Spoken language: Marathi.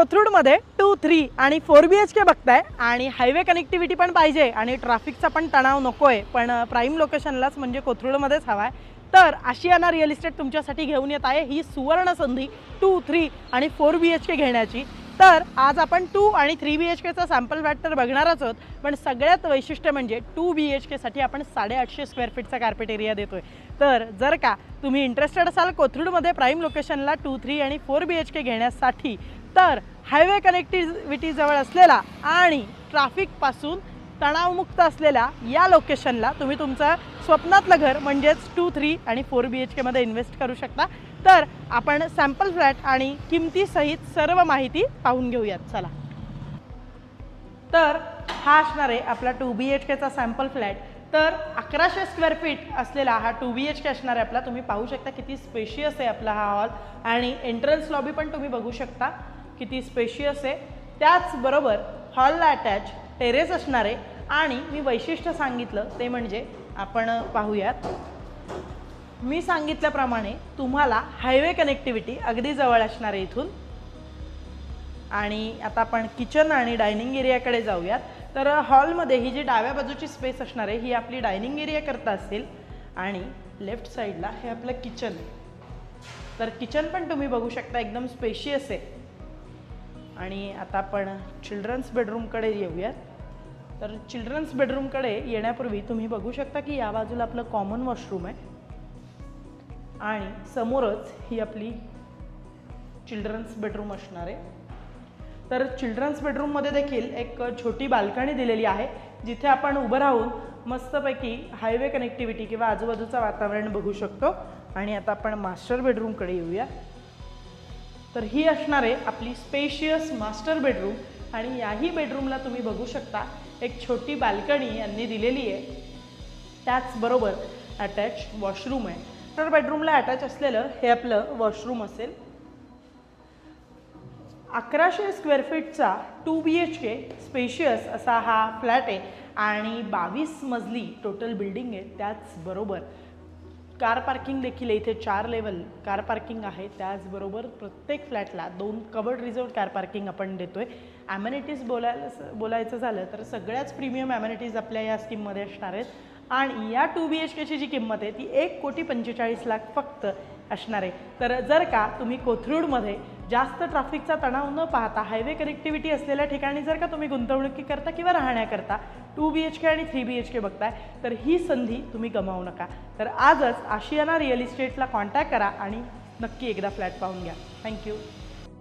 कोथरूडमध्ये 2, 3 आणि 4 BHK बघताय आणि हायवे कनेक्टिव्हिटी पण पाहिजे आणि ट्रॅफिकचा पण तणाव नकोय, पण प्राइम लोकेशनलाच म्हणजे कोथरूडमध्येच हवाय। तर आशियाना रिअल इस्टेट तुमच्यासाठी घेऊन येत आहे ही सुवर्ण संधी 2, 3 आणि 4 BHK घेण्याची। तर आज आपण 2 आणि 3 BHKचा सॅम्पल फ्लॅट तर बघणारच आहोत, पण सगळ्यात वैशिष्ट्य म्हणजे 2 BHK साठी आपण 850 स्क्वेअर फीटचा कार्पेट एरिया देतोय। तर जर का तुम्ही इंटरेस्टेड असाल कोथरूडमध्ये प्राइम लोकेशनला 2, 3 आणि 4 BHK घेण्यासाठी, तर हायवे कनेक्टिव्हिटी जवळ असलेला आणि ट्रॅफिक पासून तणावमुक्त असलेल्या या लोकेशनला तुम्ही तुमचं स्वप्नातलं घर म्हणजेच 2, 3 आणि 4 BHK मध्ये इन्वेस्ट करू शकता। तर आपण सॅम्पल फ्लॅट आणि किमतीसहित सर्व माहिती पाहून घेऊयात, चला। तर हा असणार आहे आपला 2 BHKचा सॅम्पल फ्लॅट। तर 1100 स्क्वेअर फीट असलेला हा 2 BHK असणार आहे आपला। तुम्ही पाहू शकता किती स्पेशियस आहे आपला हा हॉल आणि एंट्रन्स लॉबी पण तुम्ही बघू शकता किती स्पेशियस आहे। त्याचबरोबर हॉलला अटॅच टेरेस असणार आहे आणि मी वैशिष्ट्य सांगितलं ते म्हणजे आपण पाहूयात, मी सांगितल्याप्रमाणे तुम्हाला हायवे कनेक्टिव्हिटी अगदी जवळ असणार आहे इथून। आणि आता आपण किचन आणि डायनिंग एरियाकडे जाऊयात। तर हॉलमध्ये ही जी डाव्या बाजूची स्पेस असणार आहे ही आपली डायनिंग एरिया करता असेल आणि लेफ्ट साईडला हे आपलं किचन आहे। तर किचन पण तुम्ही बघू शकता एकदम स्पेशियस आहे। आणि आता आपण चिल्ड्रन्स बेडरूमकडे येऊयात। तर चिल्ड्रन्स बेडरूमकडे येण्यापूर्वी तुम्ही बघू शकता की या बाजूला आपलं कॉमन वॉशरूम आहे आणि समोरच ही आपली चिल्ड्रन्स बेडरूम असणार आहे। तर चिल्ड्रन्स बेडरूममध्ये देखील एक छोटी बाल्कनी दिलेली आहे जिथे आपण उभं राहून मस्तपैकी हायवे कनेक्टिव्हिटी किंवा आजूबाजूचं वातावरण बघू शकतो। आणि आता आपण मास्टर बेडरूमकडे येऊया। तर ही असणार आहे आपली स्पेशियस मास्टर बेडरूम आणि याही बेडरूमला तुम्ही बघू शकता एक छोटी बाल्कनी यांनी दिलेली आहे, त्याचबरोबर अटॅच वॉशरूम आहे। मास्टर बेडरूमला अटॅच असलेलं हे आपलं वॉशरूम असेल। 1100 स्क्वेअर फीटचा 2 BHK स्पेशियस असा हा फ्लॅट आहे आणि 22 मजली टोटल बिल्डिंग आहे। त्याचबरोबर कार पार्किंग देखील इथे 4 लेवल कार पार्किंग आहे। त्याचबरोबर प्रत्येक फ्लॅटला 2 कवर्ड रिझर्व्ड कार पार्किंग आपण देतोय। ॲमेनिटीज बोलायचं झालं तर सगळ्याच प्रीमियम ॲमेनिटीज आपल्या या स्कीममध्ये असणार आहेत आणि या 2 BHKची जी किंमत आहे ती 1,45,00,000 फक्त असणार आहे। तर जर का तुम्ही कोथरूडमध्ये जास्त ट्रॅफिकचा तणाव न पाहता हायवे कनेक्टिव्हिटी असलेल्या ठिकाणी जर का तुम्ही गुंतवणुकी करता किंवा राहण्याकरता 2 BHK आणि 3 BHK बघताय, तर ही संधी तुम्ही गमावू नका। तर आजच आशियाना रिअल इस्टेटला कॉन्टॅक्ट करा आणि नक्की एकदा फ्लॅट पाहून घ्या। थँक्यू।